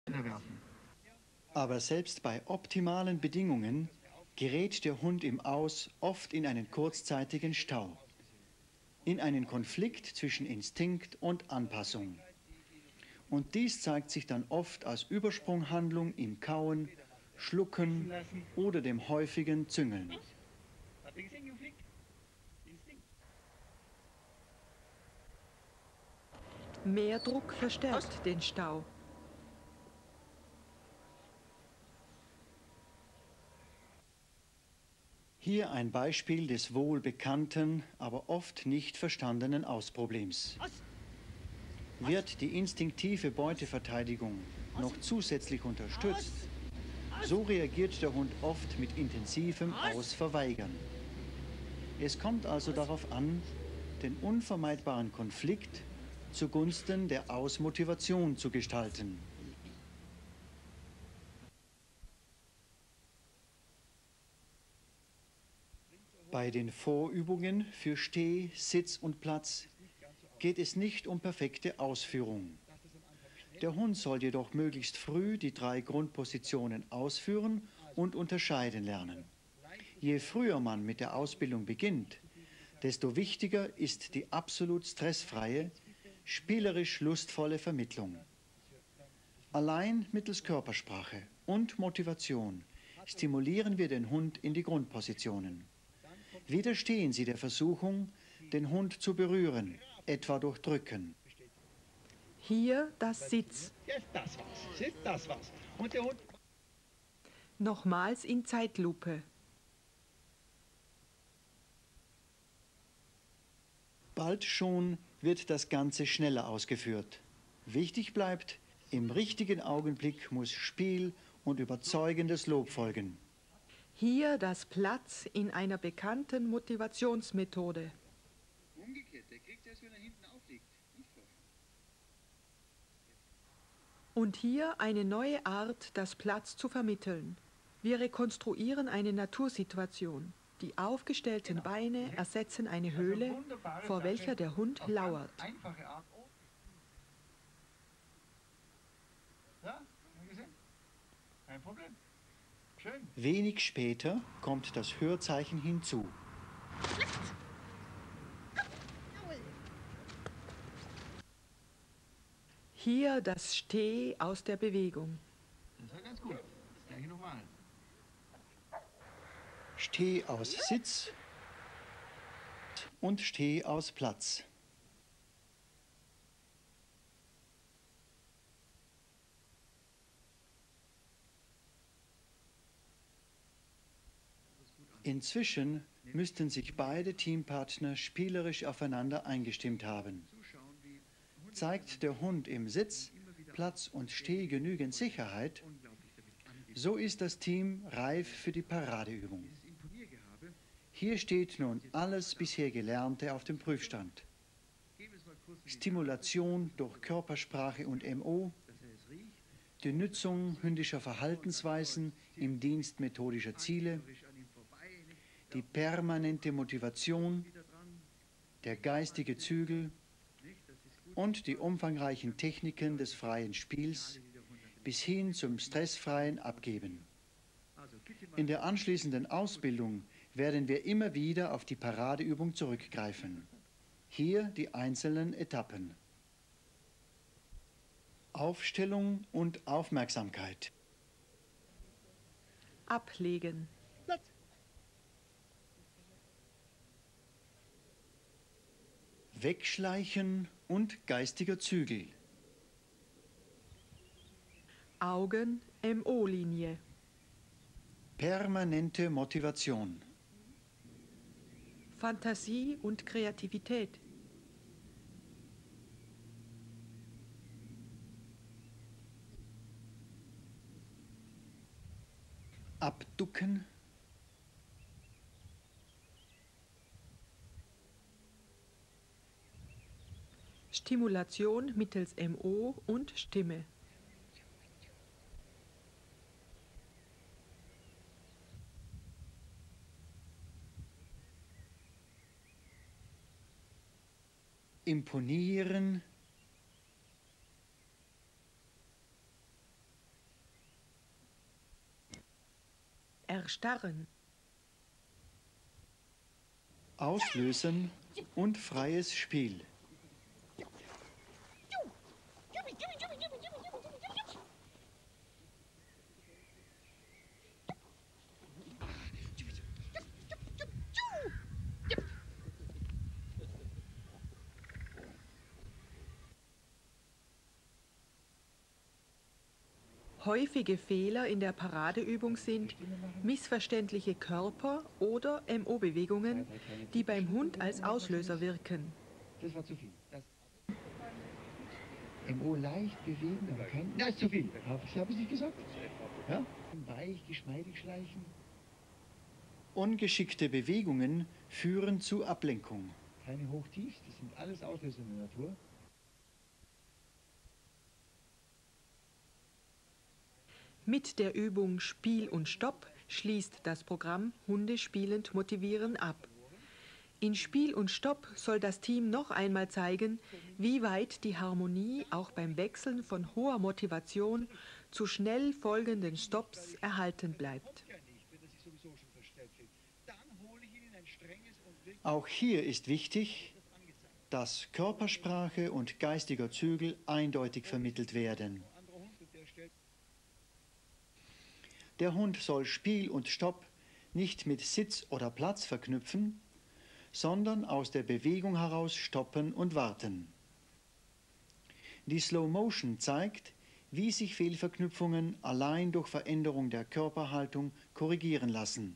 Aber selbst bei optimalen Bedingungen gerät der Hund im Aus oft in einen kurzzeitigen Stau, in einen Konflikt zwischen Instinkt und Anpassung. Und dies zeigt sich dann oft als Übersprunghandlung im Kauen, Schlucken oder dem häufigen Züngeln. Mehr Druck verstärkt den Stau. Hier ein Beispiel des wohlbekannten, aber oft nicht verstandenen Ausproblems. Wird die instinktive Beuteverteidigung noch zusätzlich unterstützt, so reagiert der Hund oft mit intensivem Ausverweigern. Es kommt also darauf an, den unvermeidbaren Konflikt zugunsten der Ausmotivation zu gestalten. Bei den Vorübungen für Steh-, Sitz und Platz geht es nicht um perfekte Ausführung. Der Hund soll jedoch möglichst früh die 3 Grundpositionen ausführen und unterscheiden lernen. Je früher man mit der Ausbildung beginnt, desto wichtiger ist die absolut stressfreie, spielerisch lustvolle Vermittlung. Allein mittels Körpersprache und Motivation stimulieren wir den Hund in die Grundpositionen. Widerstehen Sie der Versuchung, den Hund zu berühren, etwa durch Drücken. Hier das Sitz. Das war's. Und der Hund. Nochmals in Zeitlupe. Bald schon wird das Ganze schneller ausgeführt. Wichtig bleibt, im richtigen Augenblick muss Spiel und überzeugendes Lob folgen. Hier das Platz in einer bekannten Motivationsmethode. Umgekehrt, der kriegt erst, wenn er hinten aufliegt. Nicht vorher. Und hier eine neue Art, das Platz zu vermitteln. Wir rekonstruieren eine Natursituation. Die aufgestellten Beine ersetzen eine Höhle, vor welcher der Hund lauert. Einfache Art. Ja, gesehen? Kein Problem. Schön. Wenig später kommt das Hörzeichen hinzu. Hier das Steh aus der Bewegung. Das war ganz gut. Das gleiche nochmal. Steh aus Sitz und Steh aus Platz. Inzwischen müssten sich beide Teampartner spielerisch aufeinander eingestimmt haben. Zeigt der Hund im Sitz, Platz und Steh genügend Sicherheit, so ist das Team reif für die Paradeübung. Hier steht nun alles bisher Gelernte auf dem Prüfstand. Stimulation durch Körpersprache und MO, die Nutzung hündischer Verhaltensweisen im Dienst methodischer Ziele, die permanente Motivation, der geistige Zügel und die umfangreichen Techniken des freien Spiels bis hin zum stressfreien Abgeben. In der anschließenden Ausbildung werden wir immer wieder auf die Paradeübung zurückgreifen. Hier die einzelnen Etappen. Aufstellung und Aufmerksamkeit. Ablegen. Wegschleichen und geistiger Zügel. Augen, MO-Linie. Permanente Motivation. Fantasie und Kreativität. Abducken. Stimulation mittels MO und Stimme. Imponieren. Erstarren. Auslösen und freies Spiel. Häufige Fehler in der Paradeübung sind missverständliche Körper- oder MO-Bewegungen, die beim Hund als Auslöser wirken. Das war zu viel. MO leicht bewegen, aber kein... Das ist zu viel. Habe ich nicht gesagt? Ja? Weich, geschmeidig schleichen. Ungeschickte Bewegungen führen zu Ablenkung. Keine Hochtiefs, das sind alles Auslöser in der Natur. Mit der Übung Spiel und Stopp schließt das Programm Hunde spielend motivieren ab. In Spiel und Stopp soll das Team noch einmal zeigen, wie weit die Harmonie auch beim Wechseln von hoher Motivation zu schnell folgenden Stops erhalten bleibt. Auch hier ist wichtig, dass Körpersprache und geistiger Zügel eindeutig vermittelt werden. Der Hund soll Spiel und Stopp nicht mit Sitz oder Platz verknüpfen, sondern aus der Bewegung heraus stoppen und warten. Die Slow Motion zeigt, wie sich Fehlverknüpfungen allein durch Veränderung der Körperhaltung korrigieren lassen.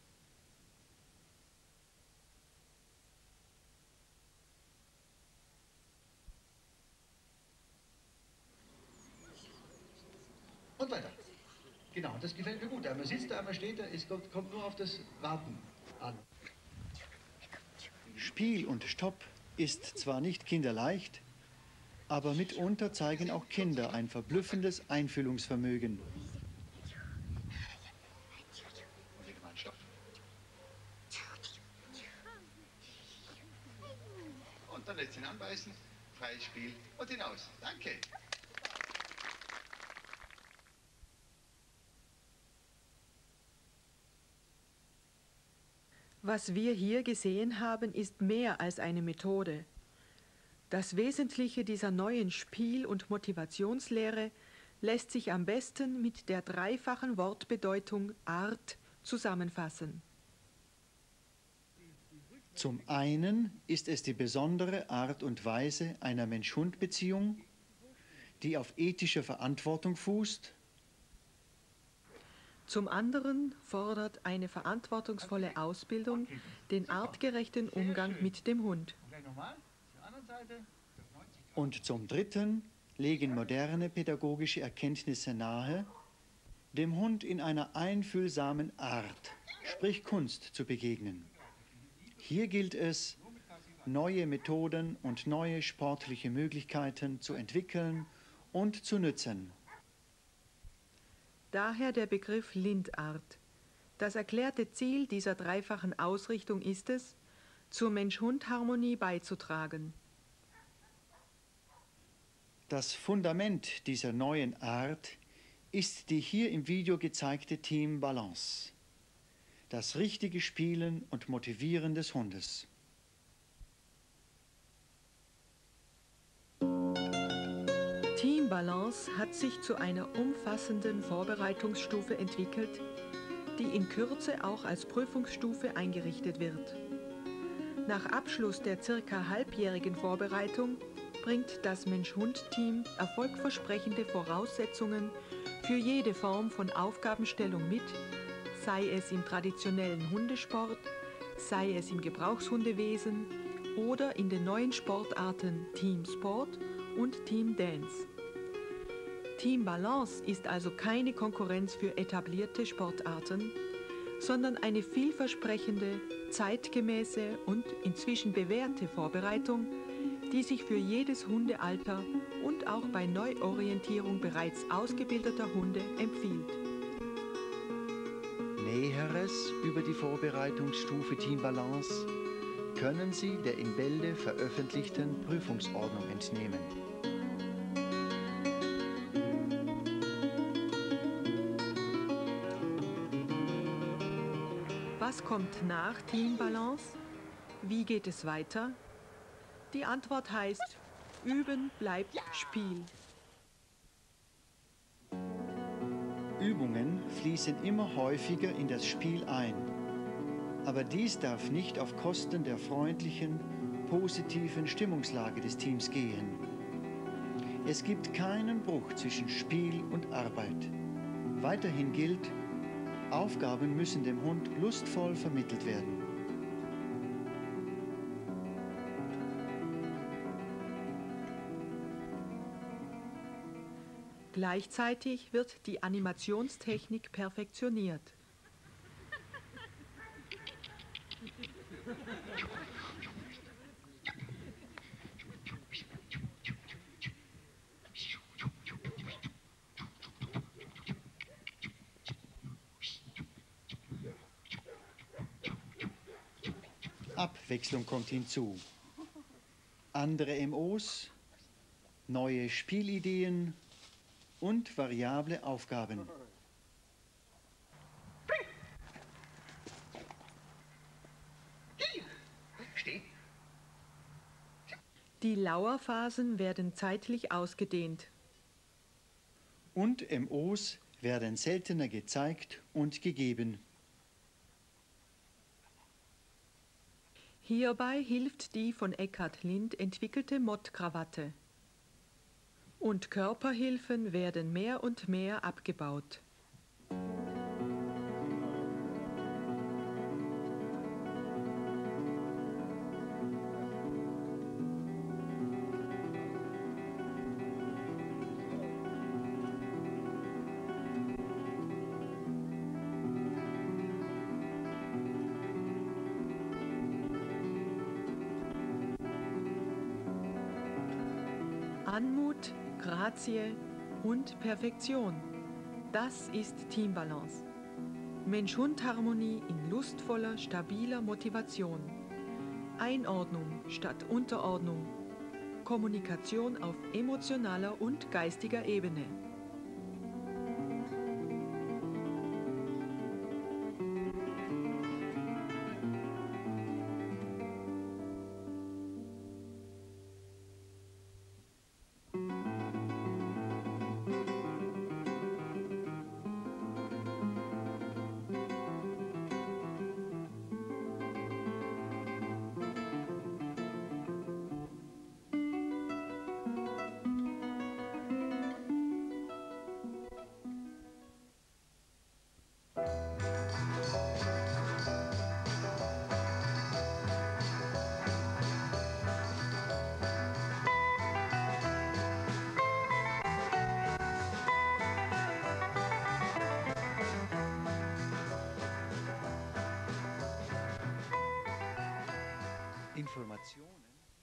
Und weiter. Genau, das gefällt mir gut. Einmal sitzt, einmal steht, es kommt nur auf das Warten an. Spiel und Stopp ist zwar nicht kinderleicht, aber mitunter zeigen auch Kinder ein verblüffendes Einfühlungsvermögen. Und dann lässt ihn anbeißen, freies Spiel und hinaus. Danke. Was wir hier gesehen haben, ist mehr als eine Methode. Das Wesentliche dieser neuen Spiel- und Motivationslehre lässt sich am besten mit der dreifachen Wortbedeutung Art zusammenfassen. Zum einen ist es die besondere Art und Weise einer Mensch-Hund-Beziehung, die auf ethischer Verantwortung fußt. Zum anderen fordert eine verantwortungsvolle Ausbildung den artgerechten Umgang mit dem Hund. Und zum dritten legen moderne pädagogische Erkenntnisse nahe, dem Hund in einer einfühlsamen Art, sprich Kunst, zu begegnen. Hier gilt es, neue Methoden und neue sportliche Möglichkeiten zu entwickeln und zu nützen. Daher der Begriff Lindart. Das erklärte Ziel dieser dreifachen Ausrichtung ist es, zur Mensch-Hund-Harmonie beizutragen. Das Fundament dieser neuen Art ist die hier im Video gezeigte Team Balance. Das richtige Spielen und Motivieren des Hundes. Team Balance hat sich zu einer umfassenden Vorbereitungsstufe entwickelt, die in Kürze auch als Prüfungsstufe eingerichtet wird. Nach Abschluss der circa halbjährigen Vorbereitung bringt das Mensch-Hund-Team erfolgversprechende Voraussetzungen für jede Form von Aufgabenstellung mit, sei es im traditionellen Hundesport, sei es im Gebrauchshundewesen oder in den neuen Sportarten Team Sport und Team Dance. Team Balance ist also keine Konkurrenz für etablierte Sportarten, sondern eine vielversprechende, zeitgemäße und inzwischen bewährte Vorbereitung, die sich für jedes Hundealter und auch bei Neuorientierung bereits ausgebildeter Hunde empfiehlt. Näheres über die Vorbereitungsstufe Team Balance können Sie der in Bälde veröffentlichten Prüfungsordnung entnehmen. Was kommt nach Teambalance? Wie geht es weiter? Die Antwort heißt, Üben bleibt Spiel. Übungen fließen immer häufiger in das Spiel ein. Aber dies darf nicht auf Kosten der freundlichen, positiven Stimmungslage des Teams gehen. Es gibt keinen Bruch zwischen Spiel und Arbeit. Weiterhin gilt, Aufgaben müssen dem Hund lustvoll vermittelt werden. Gleichzeitig wird die Animationstechnik perfektioniert. Abwechslung kommt hinzu. Andere MOs, neue Spielideen und variable Aufgaben. Die Lauerphasen werden zeitlich ausgedehnt. Und MOs werden seltener gezeigt und gegeben. Hierbei hilft die von Eckhard Lind entwickelte Mottkrawatte. Und Körperhilfen werden mehr und mehr abgebaut. Anmut, Grazie und Perfektion. Das ist Teambalance. Mensch-Hund-Harmonie in lustvoller, stabiler Motivation. Einordnung statt Unterordnung. Kommunikation auf emotionaler und geistiger Ebene. Informationen.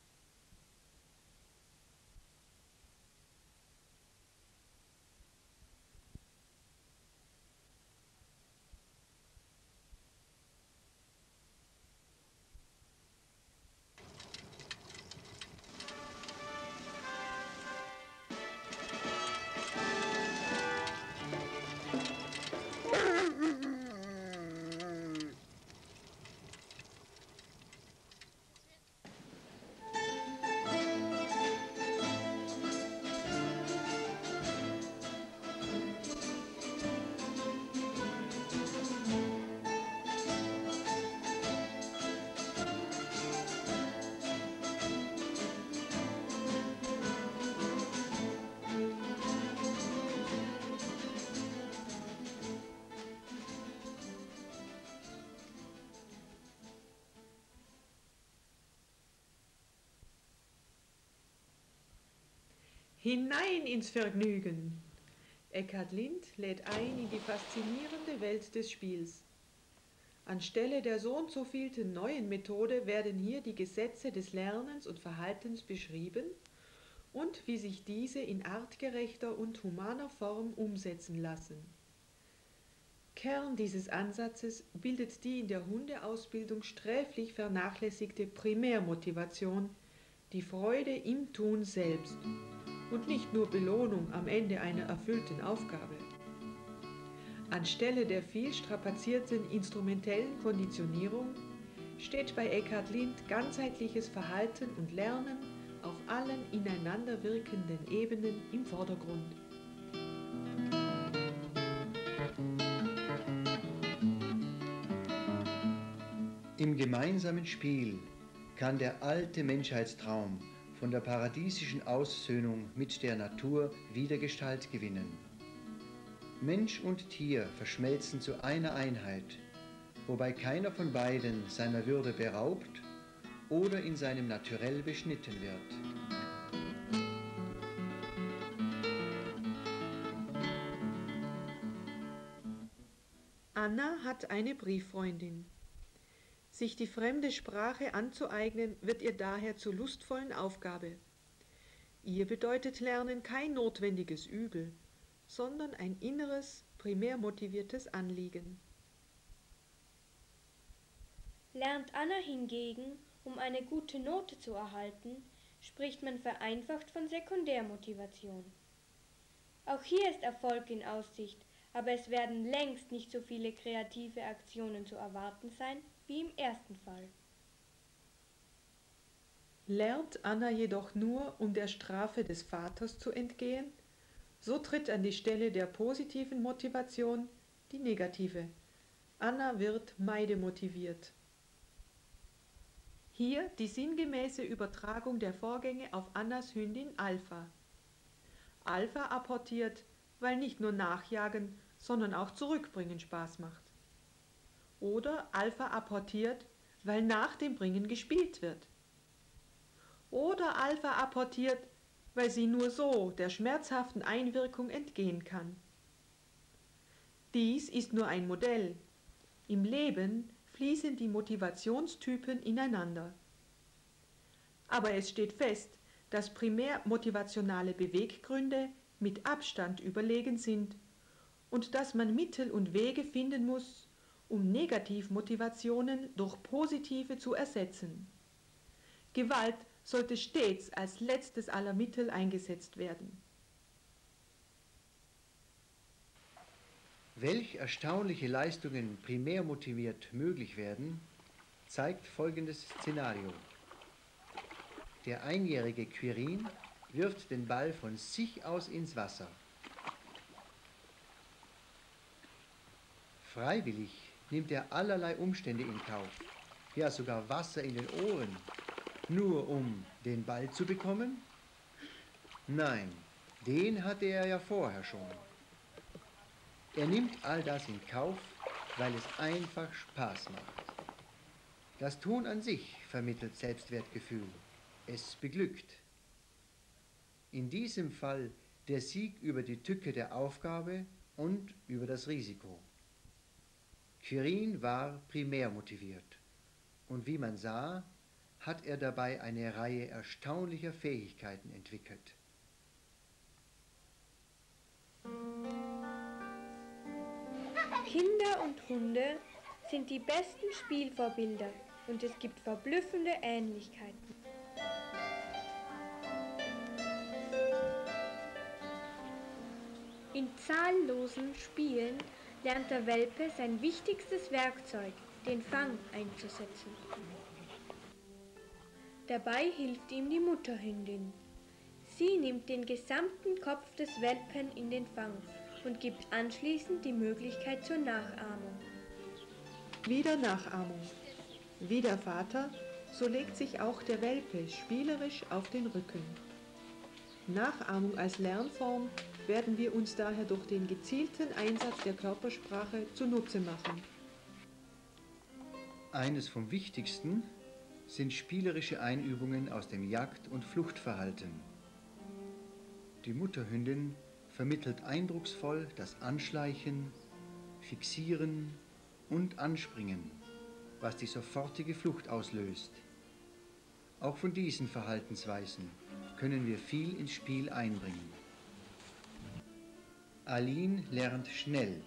Hinein ins Vergnügen! Eckhard Lind lädt ein in die faszinierende Welt des Spiels. Anstelle der so und so vielten neuen Methode werden hier die Gesetze des Lernens und Verhaltens beschrieben und wie sich diese in artgerechter und humaner Form umsetzen lassen. Kern dieses Ansatzes bildet die in der Hundeausbildung sträflich vernachlässigte Primärmotivation, die Freude im Tun selbst und nicht nur Belohnung am Ende einer erfüllten Aufgabe. Anstelle der viel strapazierten instrumentellen Konditionierung steht bei Eckhard Lind ganzheitliches Verhalten und Lernen auf allen ineinander wirkenden Ebenen im Vordergrund. Im gemeinsamen Spiel kann der alte Menschheitstraum von der paradiesischen Aussöhnung mit der Natur wieder Gestalt gewinnen. Mensch und Tier verschmelzen zu einer Einheit, wobei keiner von beiden seiner Würde beraubt oder in seinem Naturell beschnitten wird. Anna hat eine Brieffreundin. Sich die fremde Sprache anzueignen, wird ihr daher zur lustvollen Aufgabe. Ihr bedeutet Lernen kein notwendiges Übel, sondern ein inneres, primär motiviertes Anliegen. Lernt Anna hingegen, um eine gute Note zu erhalten, spricht man vereinfacht von Sekundärmotivation. Auch hier ist Erfolg in Aussicht, aber es werden längst nicht so viele kreative Aktionen zu erwarten sein wie im ersten Fall. Lernt Anna jedoch nur, um der Strafe des Vaters zu entgehen, so tritt an die Stelle der positiven Motivation die negative. Anna wird meidemotiviert. Hier die sinngemäße Übertragung der Vorgänge auf Annas Hündin Alpha. Alpha apportiert, weil nicht nur Nachjagen, sondern auch Zurückbringen Spaß macht. Oder Alpha apportiert, weil nach dem Bringen gespielt wird. Oder Alpha apportiert, weil sie nur so der schmerzhaften Einwirkung entgehen kann. Dies ist nur ein Modell. Im Leben fließen die Motivationstypen ineinander. Aber es steht fest, dass primär motivationale Beweggründe mit Abstand überlegen sind und dass man Mittel und Wege finden muss, um Negativmotivationen durch positive zu ersetzen. Gewalt sollte stets als letztes aller Mittel eingesetzt werden. Welch erstaunliche Leistungen primär motiviert möglich werden, zeigt folgendes Szenario. Der einjährige Quirin wirft den Ball von sich aus ins Wasser. Freiwillig nimmt er allerlei Umstände in Kauf, ja sogar Wasser in den Ohren, nur um den Ball zu bekommen? Nein, den hatte er ja vorher schon. Er nimmt all das in Kauf, weil es einfach Spaß macht. Das Tun an sich vermittelt Selbstwertgefühl. Es beglückt. In diesem Fall der Sieg über die Tücke der Aufgabe und über das Risiko. Quirin war primär motiviert und wie man sah, hat er dabei eine Reihe erstaunlicher Fähigkeiten entwickelt. Kinder und Hunde sind die besten Spielvorbilder und es gibt verblüffende Ähnlichkeiten. In zahllosen Spielen lernt der Welpe sein wichtigstes Werkzeug, den Fang, einzusetzen. Dabei hilft ihm die Mutterhündin. Sie nimmt den gesamten Kopf des Welpen in den Fang und gibt anschließend die Möglichkeit zur Nachahmung. Wieder Nachahmung. Wie der Vater, so legt sich auch der Welpe spielerisch auf den Rücken. Nachahmung als Lernform werden wir uns daher durch den gezielten Einsatz der Körpersprache zunutze machen. Eines vom Wichtigsten sind spielerische Einübungen aus dem Jagd- und Fluchtverhalten. Die Mutterhündin vermittelt eindrucksvoll das Anschleichen, Fixieren und Anspringen, was die sofortige Flucht auslöst. Auch von diesen Verhaltensweisen können wir viel ins Spiel einbringen. Aline lernt schnell.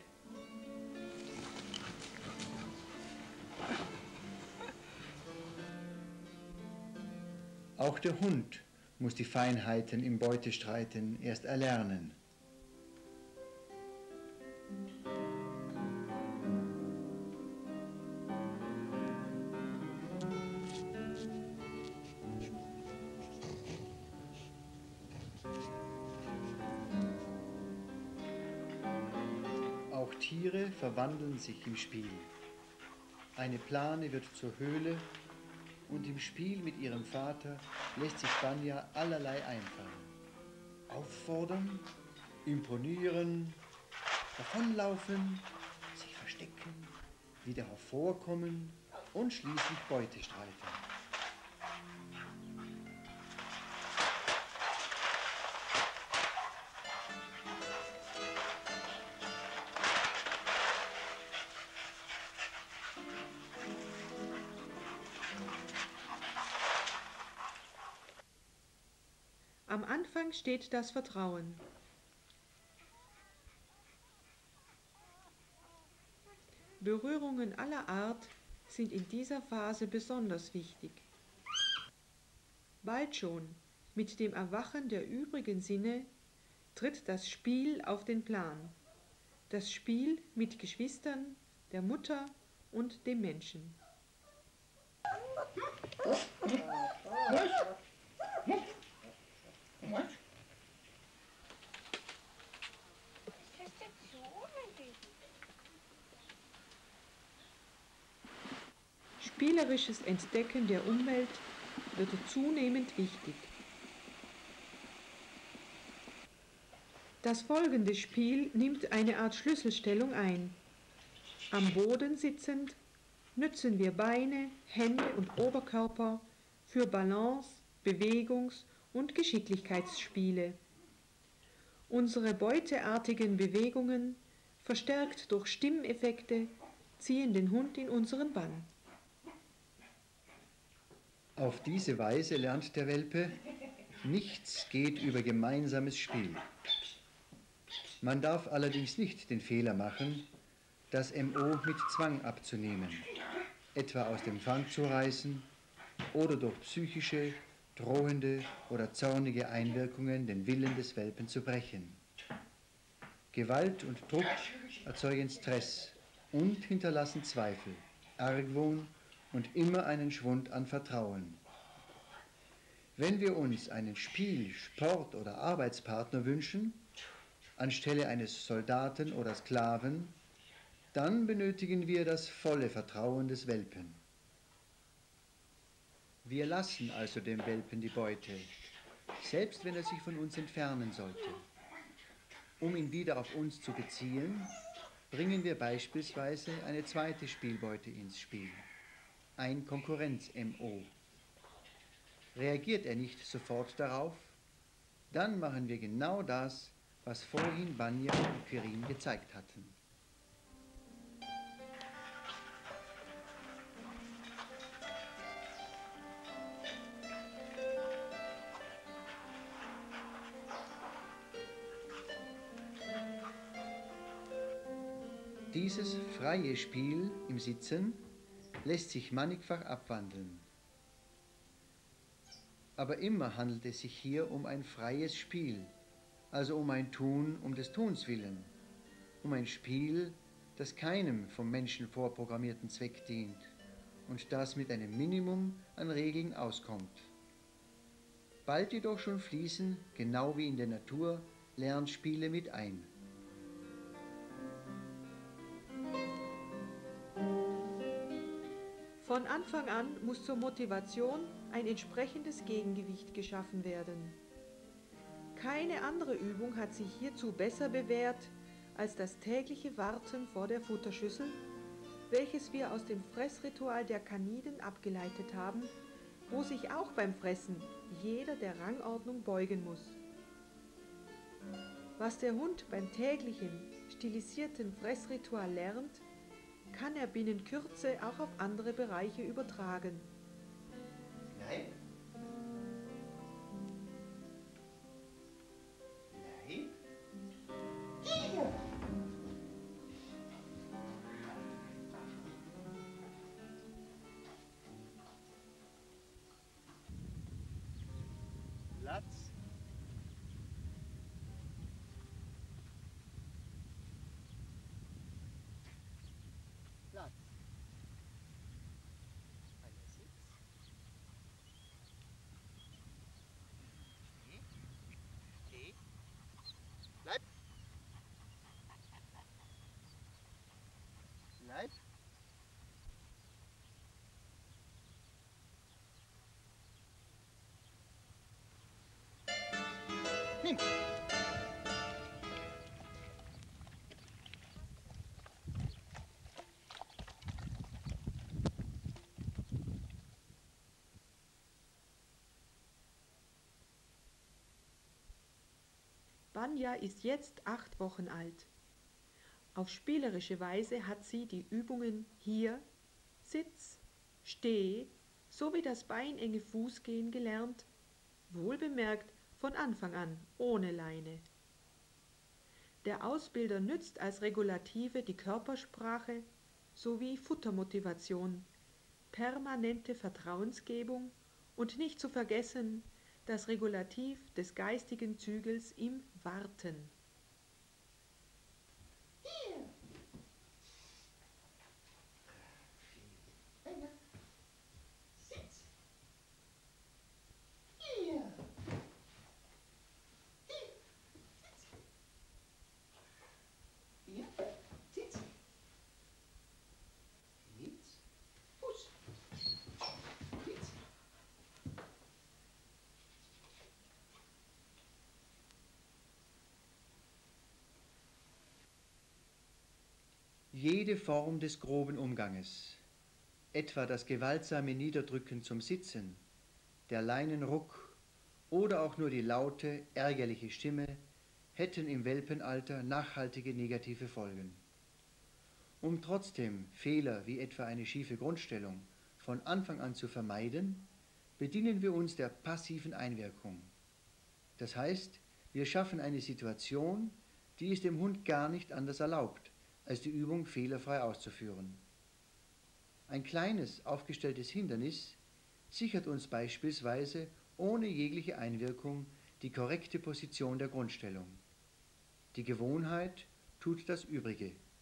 Auch der Hund muss die Feinheiten im Beutestreiten erst erlernen. Auch Tiere verwandeln sich im Spiel. Eine Plane wird zur Höhle und im Spiel mit ihrem Vater lässt sich Banja allerlei einfallen. Auffordern, imponieren, davonlaufen, sich verstecken, wieder hervorkommen und schließlich Beute streifen. Am Anfang steht das Vertrauen. Berührungen aller Art sind in dieser Phase besonders wichtig. Bald schon, mit dem Erwachen der übrigen Sinne, tritt das Spiel auf den Plan. Das Spiel mit Geschwistern, der Mutter und dem Menschen. Spielerisches Entdecken der Umwelt wird zunehmend wichtig. Das folgende Spiel nimmt eine Art Schlüsselstellung ein. Am Boden sitzend nützen wir Beine, Hände und Oberkörper für Balance, Bewegungs- und Geschicklichkeitsspiele. Unsere beuteartigen Bewegungen, verstärkt durch Stimmeffekte, ziehen den Hund in unseren Bann. Auf diese Weise lernt der Welpe, nichts geht über gemeinsames Spiel. Man darf allerdings nicht den Fehler machen, das MO mit Zwang abzunehmen, etwa aus dem Fang zu reißen oder durch psychische, drohende oder zornige Einwirkungen den Willen des Welpen zu brechen. Gewalt und Druck erzeugen Stress und hinterlassen Zweifel, Argwohn und immer einen Schwund an Vertrauen. Wenn wir uns einen Spiel-, Sport- oder Arbeitspartner wünschen, anstelle eines Soldaten oder Sklaven, dann benötigen wir das volle Vertrauen des Welpen. Wir lassen also dem Welpen die Beute, selbst wenn er sich von uns entfernen sollte. Um ihn wieder auf uns zu beziehen, bringen wir beispielsweise eine zweite Spielbeute ins Spiel, ein Konkurrenz-MO. Reagiert er nicht sofort darauf, dann machen wir genau das, was vorhin Banja und Quirin gezeigt hatten. Dieses freie Spiel im Sitzen lässt sich mannigfach abwandeln. Aber immer handelt es sich hier um ein freies Spiel, also um ein Tun um des Tuns willen, um ein Spiel, das keinem vom Menschen vorprogrammierten Zweck dient und das mit einem Minimum an Regeln auskommt. Bald jedoch schon fließen, genau wie in der Natur, Lernspiele mit ein. Von Anfang an muss zur Motivation ein entsprechendes Gegengewicht geschaffen werden. Keine andere Übung hat sich hierzu besser bewährt als das tägliche Warten vor der Futterschüssel, welches wir aus dem Fressritual der Kaniden abgeleitet haben, wo sich auch beim Fressen jeder der Rangordnung beugen muss. Was der Hund beim täglichen, stilisierten Fressritual lernt, kann er binnen Kürze auch auf andere Bereiche übertragen. Nein. Nein. Platz. Platz. Einer Sitz. Hey! Vanya ist jetzt 8 Wochen alt. Auf spielerische Weise hat sie die Übungen hier, Sitz, Steh sowie das beinenge Fußgehen gelernt, wohlbemerkt von Anfang an ohne Leine. Der Ausbilder nützt als Regulative die Körpersprache sowie Futtermotivation, permanente Vertrauensgebung und nicht zu vergessen das Regulativ des geistigen Zügels im Warten. Hier. Vanya. Sitz. Hier. Hier. Sitz. Hier. Sitz. Sitz. Fuß. Sitz. Jede Form des groben Umganges, etwa das gewaltsame Niederdrücken zum Sitzen, der Leinenruck oder auch nur die laute, ärgerliche Stimme, hätten im Welpenalter nachhaltige negative Folgen. Um trotzdem Fehler wie etwa eine schiefe Grundstellung von Anfang an zu vermeiden, bedienen wir uns der passiven Einwirkung. Das heißt, wir schaffen eine Situation, die es dem Hund gar nicht anders erlaubt, als die Übung fehlerfrei auszuführen. Ein kleines, aufgestelltes Hindernis sichert uns beispielsweise ohne jegliche Einwirkung die korrekte Position der Grundstellung. Die Gewohnheit tut das Übrige.